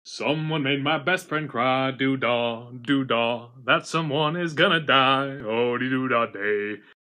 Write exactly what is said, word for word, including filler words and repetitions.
Someone made my best friend cry, doo-dah, doo-dah. That someone is gonna die, oh-dee-doo-dah day.